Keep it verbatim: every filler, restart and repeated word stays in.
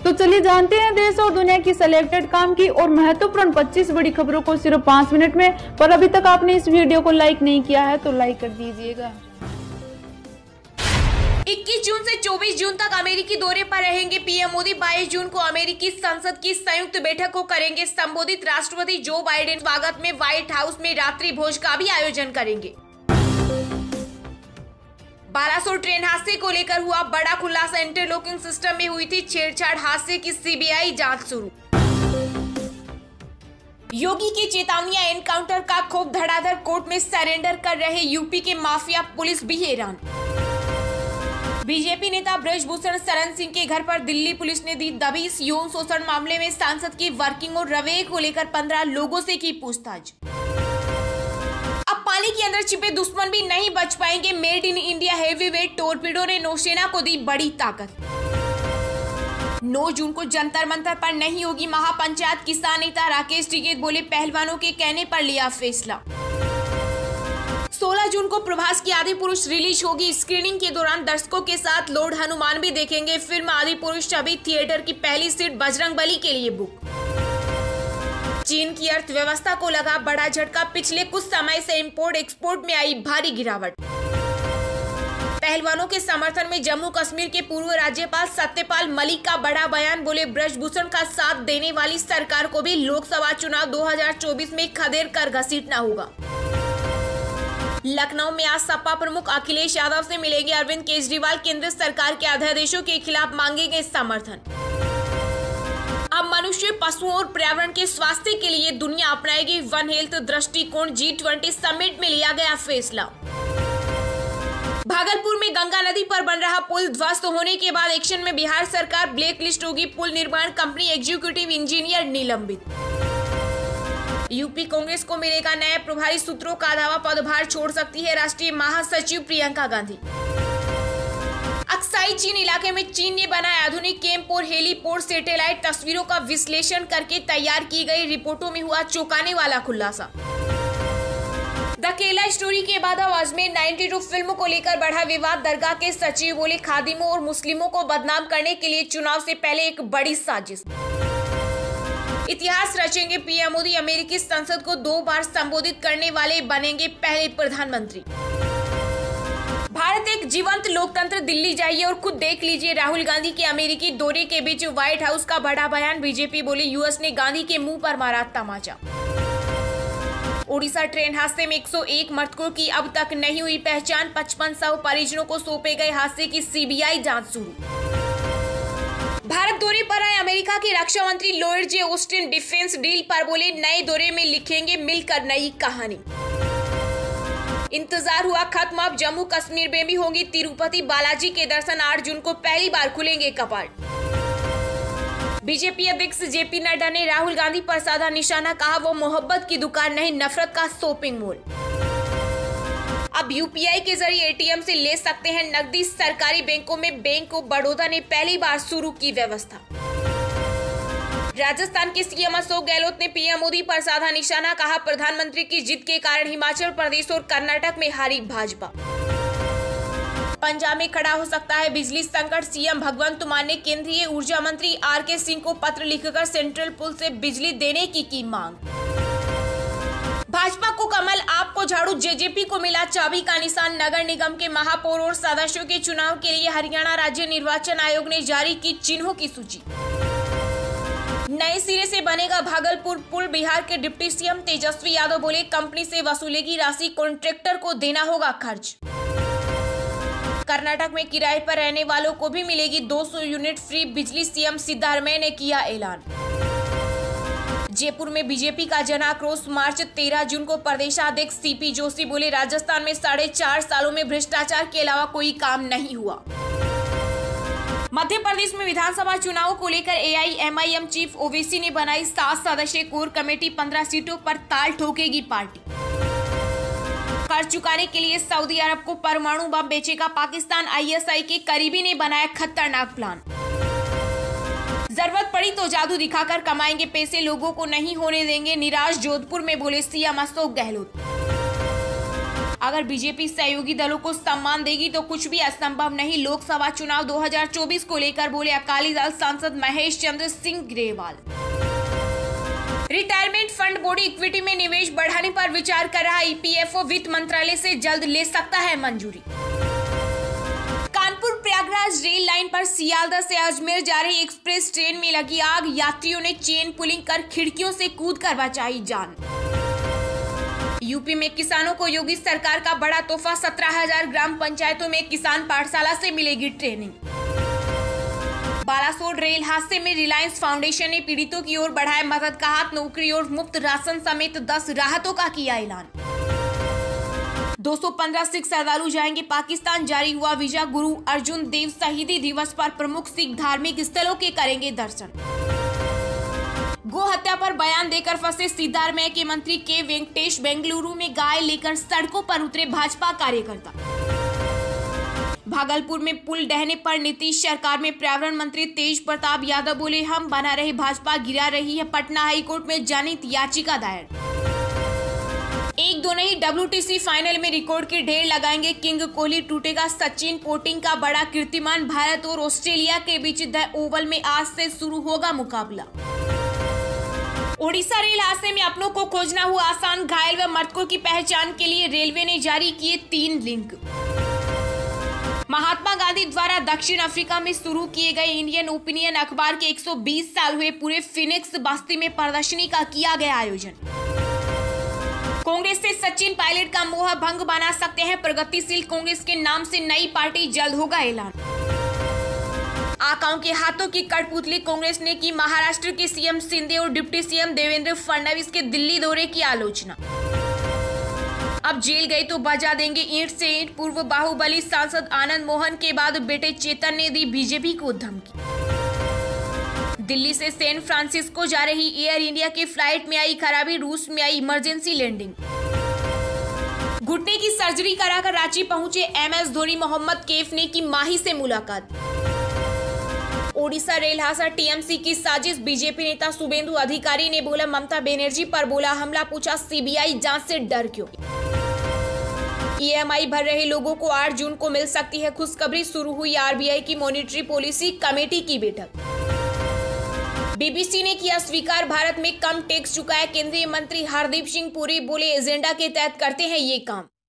तो चलिए जानते हैं देश और दुनिया की सिलेक्टेड काम की और महत्वपूर्ण पच्चीस बड़ी खबरों को सिर्फ पाँच मिनट में। पर अभी तक आपने इस वीडियो को लाइक नहीं किया है तो लाइक कर दीजिएगा। इक्कीस जून से चौबीस जून तक अमेरिकी दौरे पर रहेंगे पीएम मोदी। बाईस जून को अमेरिकी संसद की संयुक्त बैठक को करेंगे संबोधित। राष्ट्रपति जो बाइडेन स्वागत में व्हाइट हाउस में रात्रि भोज का भी आयोजन करेंगे। बालासोर ट्रेन हादसे को लेकर हुआ बड़ा खुलासा। इंटरलॉकिंग सिस्टम में हुई थी छेड़छाड़, हादसे की सीबीआई जांच शुरू। योगी की चेतावनियां, एनकाउंटर का खूब धड़ाधड़, कोर्ट में सरेंडर कर रहे यूपी के माफिया, पुलिस भी हैरान। बीजेपी नेता ब्रजभूषण शरण सिंह के घर पर दिल्ली पुलिस ने दी दबिश। यौन शोषण मामले में सांसद की वर्किंग और रवैये को लेकर पंद्रह लोगों से की पूछताछ। अब पानी के अंदर छिपे दुश्मन भी नहीं बच पाएंगे। Made in India heavyweight torpedo ने नौसेना को दी बड़ी ताकत। नौ जून को जंतर मंतर पर नहीं होगी महापंचायत। किसान नेता राकेश टिकैत बोले, पहलवानों के कहने पर लिया फैसला। सोलह जून को प्रभास की आदि पुरुष रिलीज होगी। स्क्रीनिंग के दौरान दर्शकों के साथ लॉर्ड हनुमान भी देखेंगे। फिल्म आदि पुरुष अभी थिएटर की पहली सीट बजरंगबली के लिए बुक। चीन की अर्थव्यवस्था को लगा बड़ा झटका। पिछले कुछ समय से इंपोर्ट एक्सपोर्ट में आई भारी गिरावट। पहलवानों के समर्थन में जम्मू कश्मीर के पूर्व राज्यपाल सत्यपाल मलिक का बड़ा बयान। बोले, ब्रजभूषण का साथ देने वाली सरकार को भी लोकसभा चुनाव दो हज़ार चौबीस में खदेड़ कर घसीटना होगा। लखनऊ में आज सपा प्रमुख अखिलेश यादव से मिलेंगे अरविंद केजरीवाल। केंद्र सरकार के अध्यादेशों के खिलाफ मांगेंगे समर्थन। अब मनुष्य, पशुओं और पर्यावरण के स्वास्थ्य के लिए दुनिया अपनाएगी वन हेल्थ दृष्टिकोण। जी ट्वेंटी समिट में लिया गया फैसला। भागलपुर में गंगा नदी पर बन रहा पुल ध्वस्त होने के बाद एक्शन में बिहार सरकार। ब्लैक लिस्ट होगी पुल निर्माण कंपनी। एग्जीक्यूटिव इंजीनियर निलंबित। यूपी कांग्रेस को मिलेगा नया प्रभारी सूत्रों का दावा। पदभार छोड़ सकती है राष्ट्रीय महासचिव प्रियंका गांधी। अक्साई चीन इलाके में चीन ने बनाया आधुनिक कैंप और हेलीपोर्ट। सैटेलाइट तस्वीरों का विश्लेषण करके तैयार की गई रिपोर्टों में हुआ चौंकाने वाला खुलासा। द केला स्टोरी के बाद अब अजमेर बानवे फिल्म को लेकर बढ़ा विवाद। दरगाह के सचिव बोले, खादिमों और मुस्लिमों को बदनाम करने के लिए चुनाव से पहले एक बड़ी साजिश। इतिहास रचेंगे पीएम मोदी। अमेरिकी संसद को दो बार संबोधित करने वाले बनेंगे पहले प्रधानमंत्री। भारत एक जीवंत लोकतंत्र। दिल्ली जाइए और खुद देख लीजिए। राहुल गांधी के अमेरिकी दौरे के बीच व्हाइट हाउस का बड़ा बयान। बीजेपी बोले, यूएस ने गांधी के मुंह पर मारा तमाचा। ओडिशा ट्रेन हादसे में एक सौ एक मृतकों की अब तक नहीं हुई पहचान। पचपन सौ परिजनों को सौंपे गए हादसे की सीबीआई जांच शुरू। भारत दौरे पर आए अमेरिका के रक्षा मंत्री Lloyd J Austin defence deal पर बोले, नए दौरे में लिखेंगे मिलकर नई कहानी। इंतजार हुआ खत्म। अब जम्मू कश्मीर में भी होंगी तिरुपति बालाजी के दर्शन। आठ जून को पहली बार खुलेंगे कपाट। बीजेपी अध्यक्ष जेपी नड्डा ने राहुल गांधी पर साधा निशाना। कहा, वो मोहब्बत की दुकान नहीं, नफरत का शॉपिंग मॉल। अब यूपीआई के जरिए एटीएम से ले सकते हैं नकदी। सरकारी बैंकों में बैंक ऑफ बड़ौदा ने पहली बार शुरू की व्यवस्था। राजस्थान के सीएम अशोक गहलोत ने पीएम मोदी पर साधा निशाना। कहा, प्रधानमंत्री की जिद के कारण हिमाचल प्रदेश और कर्नाटक में हारी भाजपा। पंजाब में खड़ा हो सकता है बिजली संकट। सीएम भगवंत मान ने केंद्रीय ऊर्जा मंत्री आर के सिंह को पत्र लिखकर सेंट्रल पुल से बिजली देने की की मांग। भाजपा को कमल, आपको झाड़ू। जेजेपी को मिला चाबी का निशान। नगर निगम के महापौर और सदस्यों के चुनाव के लिए हरियाणा राज्य निर्वाचन आयोग ने जारी की चिन्हों की सूची। नए सिरे से बनेगा भागलपुर पुल। बिहार के डिप्टी सीएम तेजस्वी यादव बोले, कंपनी से वसूलेगी राशि, कॉन्ट्रैक्टर को देना होगा खर्च। कर्नाटक में किराए पर रहने वालों को भी मिलेगी दो सौ यूनिट फ्री बिजली। सीएम सिद्धारमैया ने किया ऐलान। जयपुर में बीजेपी का जन आक्रोश मार्च। तेरह जून को प्रदेशाध्यक्ष सीपी जोशी बोले, राजस्थान में साढ़े चार सालों में भ्रष्टाचार के अलावा कोई काम नहीं हुआ। मध्य प्रदेश में विधानसभा चुनाव को लेकर एआईएमआईएम चीफ ओवैसी ने बनाई सात सदस्यीय कोर कमेटी। पंद्रह सीटों पर ताल ठोकेगी पार्टी। कर्ज चुकाने के लिए सऊदी अरब को परमाणु बम बेचेगा पाकिस्तान। आईएसआई के करीबी ने बनाया खतरनाक प्लान। जरूरत पड़ी तो जादू दिखाकर कमाएंगे पैसे, लोगों को नहीं होने देंगे निराश। जोधपुर में बोले सीएम अशोक गहलोत। अगर बीजेपी सहयोगी दलों को सम्मान देगी तो कुछ भी असंभव नहीं। लोकसभा चुनाव दो हज़ार चौबीस को लेकर बोले अकाली दल सांसद Mahesh Chandra Singh Grewal. Retirement fund body equity में निवेश बढ़ाने पर विचार कर रहा ईपीएफओ वित्त मंत्रालय से जल्द ले सकता है मंजूरी। कानपुर प्रयागराज रेल लाइन पर सियालदह से अजमेर जा रही एक्सप्रेस ट्रेन में लगी आग, यात्रियों ने चेन पुलिंग कर खिड़कियों से कूदकर बचाई जान। यूपी में किसानों को योगी सरकार का बड़ा तोहफा, सत्रह हजार ग्राम पंचायतों में किसान पाठशाला से मिलेगी ट्रेनिंग। बालासोर रेल हादसे में रिलायंस फाउंडेशन ने पीड़ितों की ओर बढ़ाया मदद का हाथ, नौकरी और मुफ्त राशन समेत दस राहतों का किया ऐलान। दो सौ पंद्रह सिख श्रद्धालु जाएंगे पाकिस्तान, जारी हुआ वीजा। गुरु अर्जुन देव शहीदी दिवस पर प्रमुख सिख धार्मिक स्थलों के करेंगे दर्शन। गो हत्या पर बयान देकर फंसे सिद्धारमैया के मंत्री के वेंकटेश, बेंगलुरु में गाय लेकर सड़कों पर उतरे भाजपा कार्यकर्ता। भागलपुर में पुल ढहने पर नीतीश सरकार में पर्यावरण मंत्री तेज प्रताप यादव बोले हम बना रहे भाजपा गिरा रही है। पटना हाईकोर्ट में जनहित याचिका दायर। एक दो नहीं डब्ल्यूटीसी फाइनल में रिकॉर्ड की ढेर लगाएंगे किंग कोहली, टूटेगा सचिन पोटिंग का बड़ा कीर्तिमान। भारत और ऑस्ट्रेलिया के बीच द ओवल में आज से शुरू होगा मुकाबला। ओडिशा रेल हादसे में अपनों को खोजना हुआ आसान, घायल व मृतकों की पहचान के लिए रेलवे ने जारी किए तीन लिंक। महात्मा गांधी द्वारा दक्षिण अफ्रीका में शुरू किए गए इंडियन ओपिनियन अखबार के एक सौ बीस साल हुए पूरे फिनिक्स बस्ती में प्रदर्शनी का किया गया आयोजन। कांग्रेस से सचिन पायलट का मोह भंग बना सकते हैं प्रगतिशील कांग्रेस के नाम से नई पार्टी, जल्द होगा ऐलान। आकाओं के हाथों की कठपुतली कांग्रेस ने की महाराष्ट्र के सीएम शिंदे और डिप्टी सीएम देवेंद्र फडणवीस के दिल्ली दौरे की आलोचना। अब जेल गए तो बजा देंगे ईंट से ईंट, पूर्व बाहुबली सांसद आनंद मोहन के बाद बेटे चेतन ने दी बीजेपी को धमकी। दिल्ली से सैन फ्रांसिस्को जा रही एयर इंडिया की फ्लाइट में आई खराबी, रूस में आई इमरजेंसी लैंडिंग। घुटने की सर्जरी कराकर रांची पहुंचे एमएस धोनी, मोहम्मद कैफ ने की माही से मुलाकात। ओडिशा रेल हादसा टीएमसी की साजिश, बीजेपी नेता शुभेंदु अधिकारी ने बोला ममता बनर्जी पर बोला हमला, पूछा सीबीआई जांच से डर क्यों। ईएमआई भर रहे लोगों को आठ जून को मिल सकती है खुशखबरी, शुरू हुई आरबीआई की मॉनिटरी पॉलिसी कमेटी की बैठक। बीबीसी ने किया स्वीकार, भारत में कम टैक्स चुकाया केंद्रीय मंत्री हरदीप सिंह पुरी, बोले एजेंडा के तहत करते हैं ये काम।